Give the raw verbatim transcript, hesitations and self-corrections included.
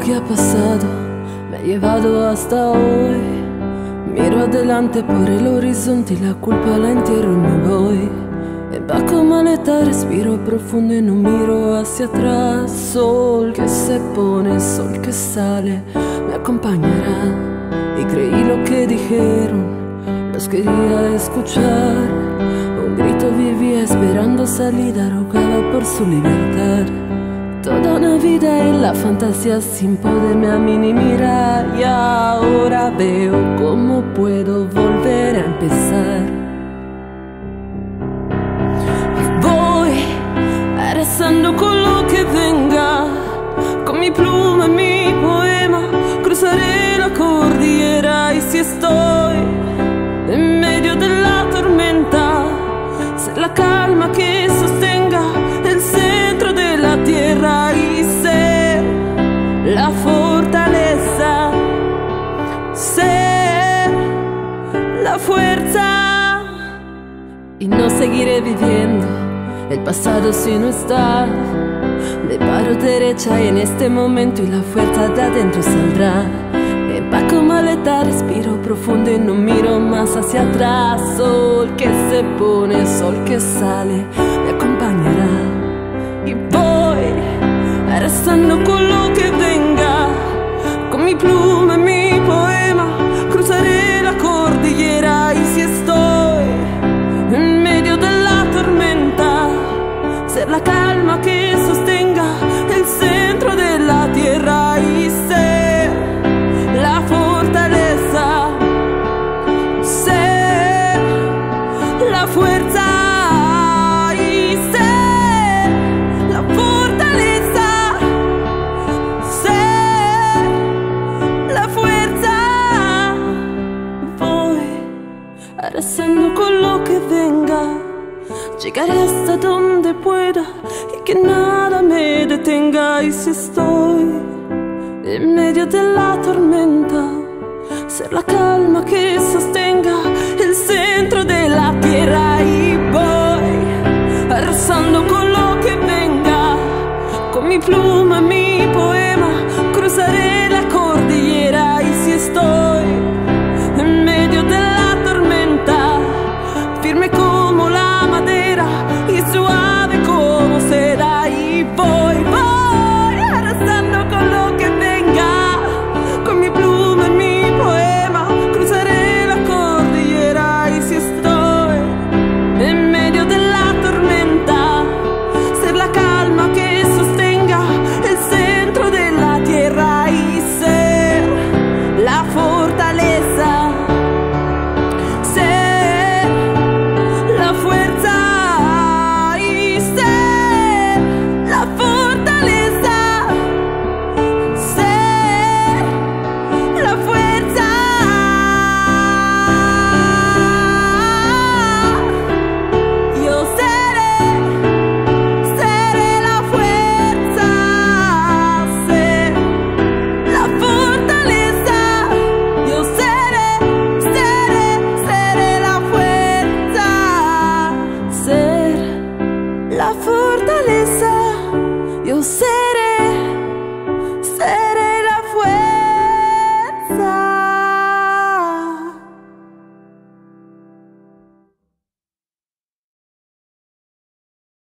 que ha pasado me ha llevado hasta hoy. Miro adelante por el horizonte y la culpa la entierro y me voy. Empaco maleta, respiro profundo y no miro hacia atrás. Sol que se pone, sol que sale, me acompañará. Y creí lo que dijeron, los quería escuchar. Un grito vivía esperando salida, rogaba por su libertad. Toda una vida en la fantasía sin poderme a mí ni mirar. Y ahora veo cómo puedo volver a empezar. Voy arrasando con lo que venga, con mi pluma y mi poema. Cruzaré la cordillera y si estoy en medio de la tormenta, ser la calma que sostenga el centro de la tierra y ser la fortaleza, ser la fuerza. Y no seguiré viviendo el pasado si no está. Me paro derecha en este momento y la fuerza de adentro saldrá. Empaco maleta, respiro profundo y no miro más hacia atrás. Sol que se pone, sol que sale, me acompañará. Y voy arrasando con lo que venga, con mi pluma y mi poema. Cruzaré la cordillera y si estoy en medio de la tormenta, ser la calma que sostenga el centro de la tierra y ser la fortaleza, ser la fuerza y ser la fortaleza, ser la fuerza. Voy arrasando con lo que venga, llegaré hasta donde pueda y que nada me detenga. Y si estoy en medio de la tormenta, ser la calma que sostiene